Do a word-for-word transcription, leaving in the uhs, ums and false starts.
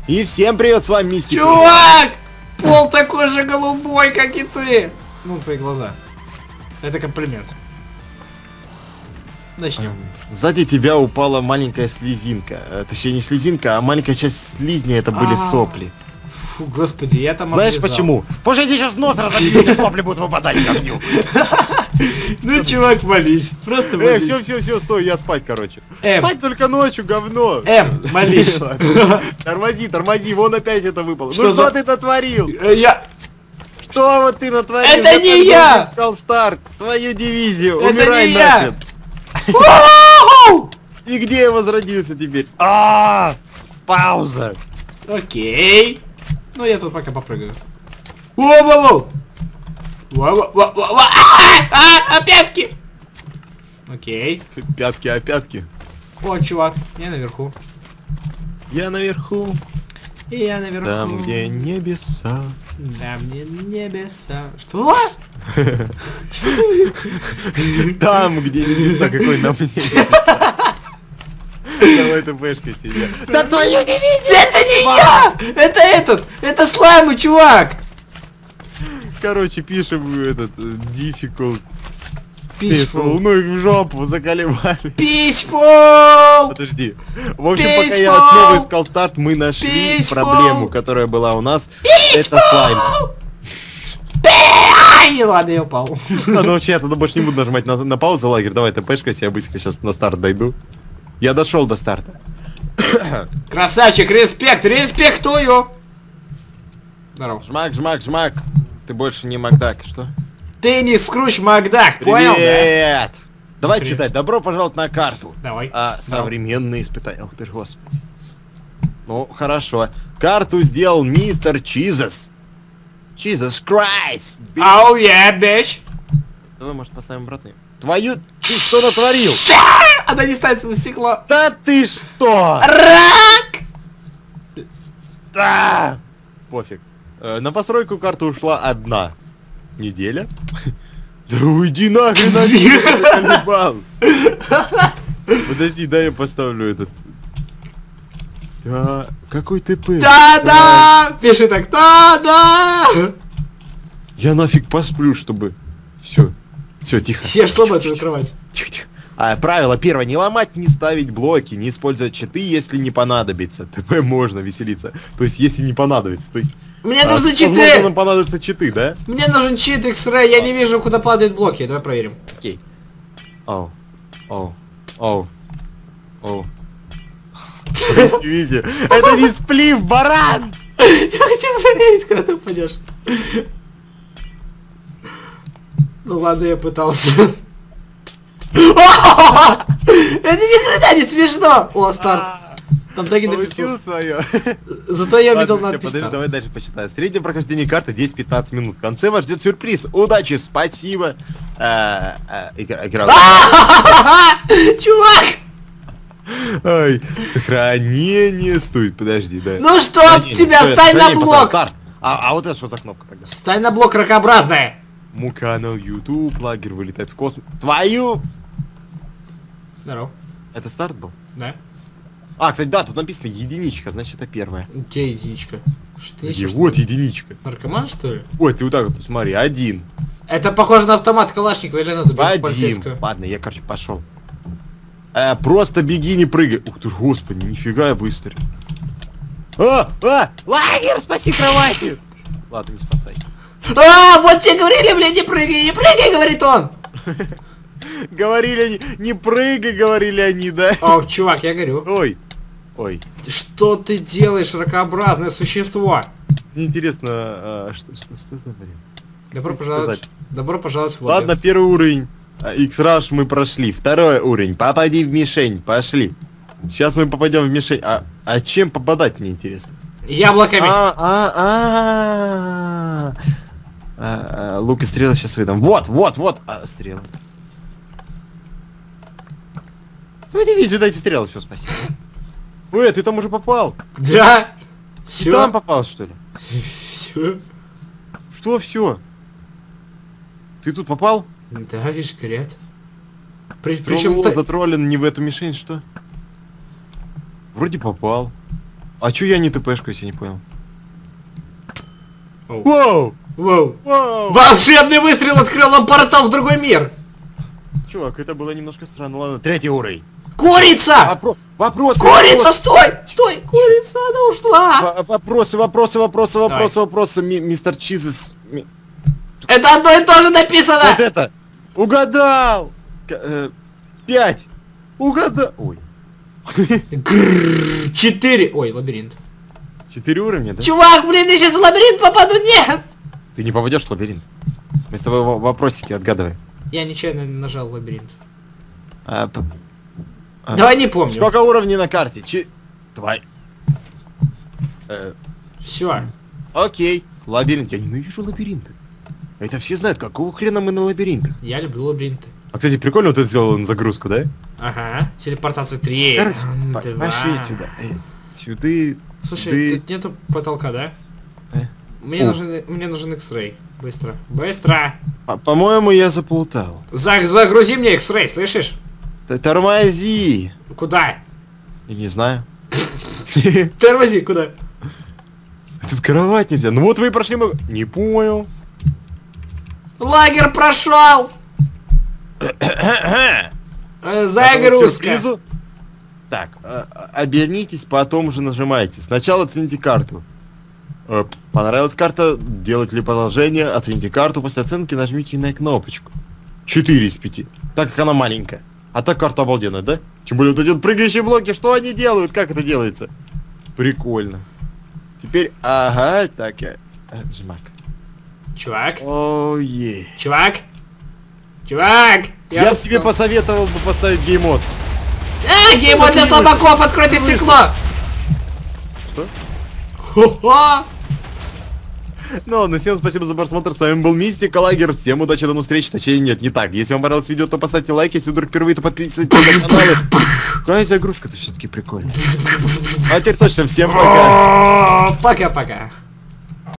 И всем привет, с вами Мистик. Чувак! Пол такой же голубой, как и ты. Ну, твои глаза. Это комплимент. Начнем. Сзади тебя упала маленькая слезинка. А, точнее, не слезинка, а маленькая часть слизня, это были А-а-а. сопли. Фу, господи, я там Знаешь облизал. почему? Потому что я тебе сейчас нос разобью, и сопли будут выпадать говню. Ну, чувак, молись. Просто Эй, молись. все, все, все, стой, я спать, короче. Эм. Спать только ночью, говно. Эм, молись. Тормози, тормози, вон опять это выпало. Что Ну за- что ты натворил? Э, Я... Что вот ты натворил? Это не только я! Искал старт, твою дивизию, Это умирай не я! нахрен. Воу! И где я возродился теперь? А, пауза. Окей. Ну, я тут пока попрыгаю. Воу-воу-воу! Воу-воу-воу-воу! А, а, пятки! Окей. Пятки, а пятки. О, чувак, я наверху. Я наверху, И я наверху. там где небеса. Да, мне небеса. Что? Что ты? Там где небеса, какой нам небеса. Давай ты бэшкой себе. Да твою дивизию! Это не я! Это этот! Это слаймы, чувак! Короче, пишем этот э, difficult. Peaceful. Ну их в жопу заколебали. Peaceful! Подожди. В общем, пока я Peaceful. снова искал старт, мы нашли Peaceful. проблему, которая была у нас. Это слайм. Ай, ладно, я упал. А, ну вообще, я тогда больше не буду нажимать на, на паузу, лагерь. Давай, ты пешкайся, я быстренько сейчас на старт дойду. Я дошел до старта. Красавчик, респект, респектую! Здорово. Жмак, жмак, жмак. Ты больше не Макдак, что? Ты не Скрудж Макдак, понял, да? Привет! Давай Привет. читать. Добро пожаловать на карту. Давай. А, современные испытания. Ух ты ж, господи. Ну, хорошо. Карту сделал мистер Чизес. Jesus Christ! Би- Оу, я, бич! Давай, может, поставим обратно. Твою... Ты что натворил? Она не ставится на стекло. Да ты что? Рак! Да! Пофиг. Э, на постройку карты ушла одна неделя. Да уйди нахрен, колебал. Подожди, дай я поставлю этот. Да, какой ТП? Да-да! Пиши так, да-да! Я нафиг посплю, чтобы... Все, все, тихо. Я ж сломаю твою кровать. Тихо, тихо. А, правило первое, не ломать, не ставить блоки, не использовать читы, если не понадобится. ТП можно веселиться. То есть, если не понадобится. То есть, Мне а, нужны возможно, читы! нам понадобятся читы, да? Мне нужен чит X-Ray, я не вижу, куда падают блоки. Давай проверим. Окей. Оу. Оу. Оу. Оу. Видите? Это не сплив, баран! Я хотел проверить, когда ты упадешь. Ну ладно, я пытался. Это ни хрена не смешно! О, старт. Там так и Получил написано. свое. Зато я увидел Ладно, всё, надпись подожди, старт. давай дальше почитаю. Среднее прохождение карты десять-пятнадцать минут. В конце вас ждет сюрприз. Удачи, спасибо. А, а, игра- игра- Чувак! Ай, сохранение. Стой, подожди, да. Ну что, Сохранение. тебя Стой, стань на сохранение, поставь, блок! старт. А, а вот это что за кнопка тогда? Стань на блок ракообразная! Мой канал YouTube, лагерь вылетает в космос. Твою! Здорово. Это старт был? Да? А, кстати, да, тут написано единичка, значит это первое. Где единичка? Что ты Где? несешь? Вот единичка. Наркоман, что ли? Ой, ты вот так вот посмотри, один. Это похоже на автомат Калашникова или надо бежать Один. полицейскую? Ладно, я, короче, пошел. Э, просто беги, не прыгай. Ух ты ж, господи, нифига я быстрый. А, а, лагерь, спаси кровати. Ладно, не спасай. А, вот тебе говорили, блин, не прыгай, не прыгай, говорит он! Говорили они, не прыгай, говорили они, да? О, чувак, я горю. Ой, ой. Что ты делаешь, ракообразное существо? Мне интересно, а, что, что, что за бред? Добро Что пожаловать. сказать? Добро пожаловать в лагерь. Ладно, первый уровень. X-Rush мы прошли. Второй уровень. Попади в мишень. Пошли. Сейчас мы попадем в мишень. А, а чем попадать, мне интересно? Яблоками. А, а, а, а, а, лук и стрелы сейчас выдам. Вот, вот, вот. А, стрелы. Ну дивизию дайте стрелы, все, спасибо. Ой, ты там уже попал. Да. Ты Все. там попал, что ли? Все. Что все? Ты тут попал? Да, видишь, горят. При, Причем причем та- затроллен не в эту мишень, что? Вроде попал. А чё я не ТПшкаюсь, я не понял. Оу. Воу! Воу. Воу! Волшебный выстрел открыл нам портал в другой мир. Чувак, это было немножко странно. Ладно, третий уровень. Курица! Вопро... Вопросы, Курица, вопросы, стой! Стой! Курица, она ушла! Во- вопросы, вопросы, вопросы, Давай. вопросы, вопросы, ми- мистер Чизес. ми- Это одно и то же написано! Вот это! Угадал! К- э, Пять! Угадал! Ой. Грррр, Четыре. Ой, лабиринт. Четыре уровня, да? Чувак, блин, я сейчас в лабиринт попаду, нет! Ты не попадешь в лабиринт. Мы с тобой во- вопросики отгадываем. Я нечаянно нажал лабиринт. А, п- а, Давай не помню. Сколько уровней на карте? Чи... Давай. Э, Все. окей. Лабиринт. Я ненавижу лабиринты. Это все знают, какого хрена мы на лабиринтах. Я люблю лабиринты. А, кстати, прикольно вот это сделал на загрузку, да? Ага. Телепортация три. Короче, М, по- два. пошли сюда. Э, Сюда. Слушай, сюда. тут нету потолка, да? Э. Мне О. нужен, мне нужен X-Ray. Быстро. Быстро! А, по-моему, я заплутал. За- загрузи мне X-Ray, слышишь? Т- Тормози. Куда? Я не знаю. Тормози, куда? Тут кровать нельзя. Ну вот вы и прошли мы... Не понял. Лагерь прошел! Э, Это вот Загрузка. сюрпризу. Так, э, э, обернитесь, потом уже нажимайте. Сначала оцените карту. Э, Понравилась карта? Делать ли продолжение? Оцените карту. После оценки нажмите на кнопочку. четыре из пяти. Так как она маленькая. А так карта обалденная, да? Тем более вот эти вот прыгающие блоки, что они делают? Как это делается? Прикольно. Теперь, ага, так я... э, Жмак. Чувак, Ой. чувак, чувак. Я, бы устал. тебе посоветовал бы поставить геймод. А, геймод для слабаков, откройте стекло. Что? Хо-хо. Ну ладно, всем спасибо за просмотр, с вами был Мистик Лагер, всем удачи, до новых встреч, точнее нет, не так, если вам понравилось видео, то поставьте лайк, если вдруг впервые, то подписывайтесь на канал. Какая загрузка-то все-таки прикольная. А теперь точно, всем пока. Пока-пока.